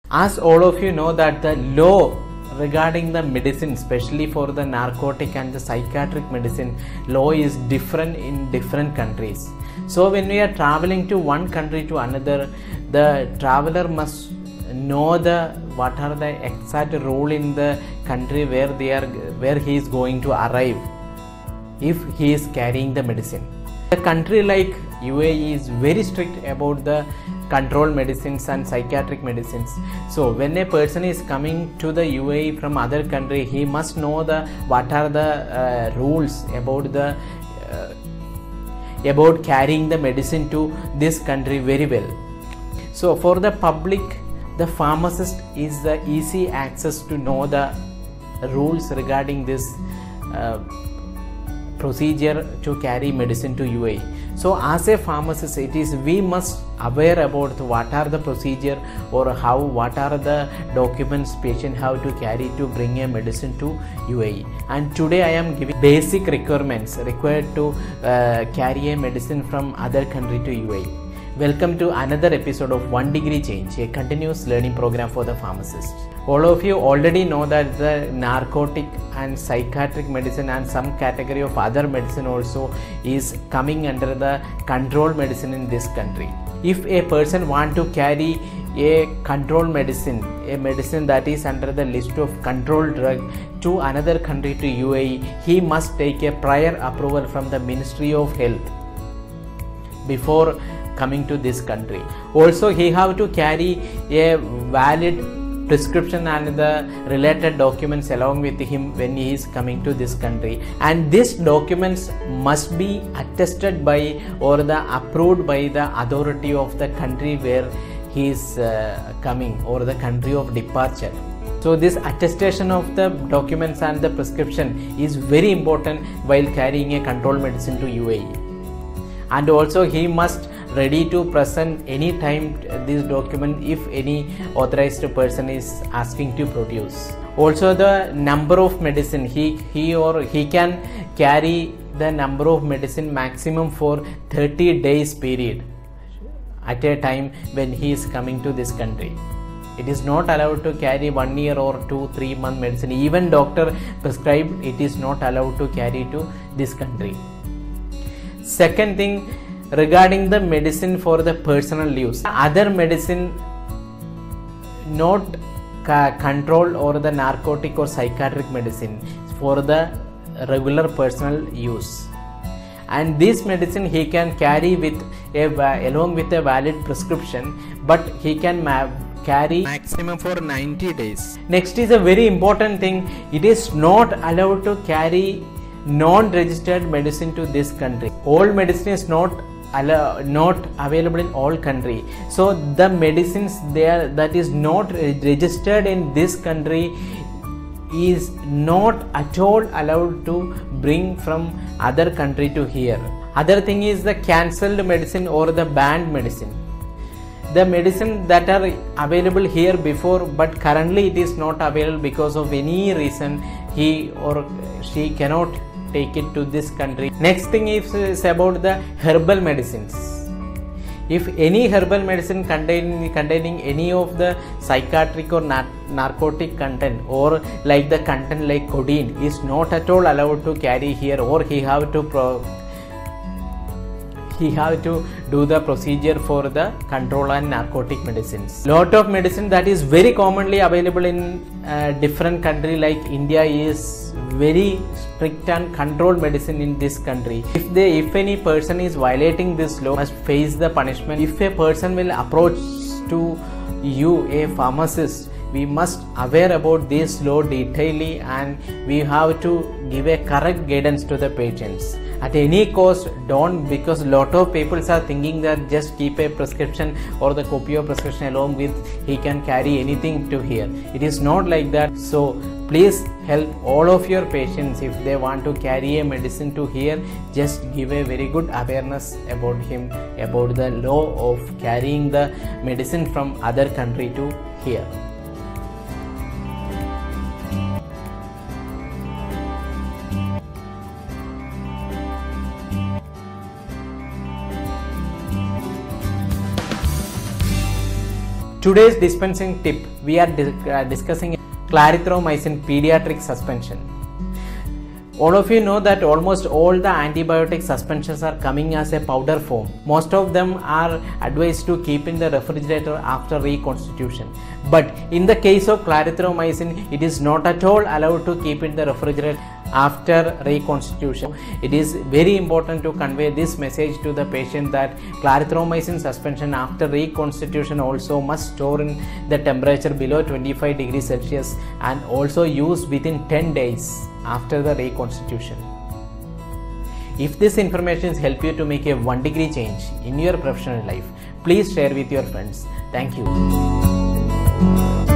As all of you know that the law regarding the medicine, especially for the narcotic and the psychiatric medicine, law is different in different countries. So when we are traveling to one country to another, the traveler must know what are the exact rule in the country where he is going to arrive if he is carrying the medicine. A country like UAE is very strict about the controlled medicines and psychiatric medicines. So when a person is coming to the UAE from other country, he must know what are the rules about carrying the medicine to this country very well. So for the public, the pharmacist is the easy access to know the rules regarding this procedure to carry medicine to UAE. So as a pharmacist, we must aware about what are the procedure or what are the documents patient have to carry to bring a medicine to UAE. And today I am giving basic requirements required to carry a medicine from other country to UAE. Welcome to another episode of 1 Degree Change, a continuous learning program for the pharmacist. All of you already know that the narcotic and psychiatric medicine and some category of other medicine also is coming under the controlled medicine in this country. If a person want to carry a controlled medicine, a medicine that is under the list of controlled drug to another country to UAE, he must take a prior approval from the Ministry of Health before coming to this country. Also, he have to carry a valid prescription and the related documents along with him when he is coming to this country, and these documents must be attested by or approved by the authority of the country where he is coming or the country of departure. So this attestation of the documents and the prescription is very important while carrying a controlled medicine to UAE. And also he must ready to present any time this document if any authorized person is asking to produce. Also the number of medicine, he can carry the number of medicine maximum for 30 days period at a time when he is coming to this country. It is not allowed to carry 1 year or 2-3 month medicine. Even doctor prescribed, it is not allowed to carry to this country. Second thing, regarding the medicine for the personal use, other medicine not controlled or the narcotic or psychiatric medicine for the regular personal use, and this medicine he can carry along with a valid prescription, but he can carry maximum for 90 days. Next is a very important thing, it is not allowed to carry non-registered medicine to this country. All medicine is not available in all country. So the medicines there that is not registered in this country is not at all allowed to bring from other country to here. Other thing is the cancelled medicine or the banned medicine. The medicine that are available here before, but currently it is not available because of any reason he or she cannot take it to this country. Next thing is about the herbal medicines. If any herbal medicine containing any of the psychiatric or narcotic content or like the content like codeine is not at all allowed to carry here, or he have to do the procedure for the control and narcotic medicines. Lot of medicine that is very commonly available in different country like India is very strict and controlled medicine in this country. If any person is violating this law, must face the punishment. If a person will approach to you, a pharmacist, we must aware about this law detailedly, and we have to give a correct guidance to the patients. At any cost, don't, because lot of people are thinking that just keep a prescription or the copy of prescription along with he can carry anything to here. It is not like that. So please help all of your patients. If they want to carry a medicine to here, just give a very good awareness about him, about the law of carrying the medicine from other country to here. Today's dispensing tip, we are discussing clarithromycin pediatric suspension. All of you know that almost all the antibiotic suspensions are coming as a powder form. Most of them are advised to keep in the refrigerator after reconstitution. But in the case of clarithromycin, it is not at all allowed to keep in the refrigerator after reconstitution. It is very important to convey this message to the patient that clarithromycin suspension after reconstitution also must store in the temperature below 25 degrees Celsius and also use within 10 days after the reconstitution. If this information helps you to make a 1-degree change in your professional life, please share with your friends. Thank you.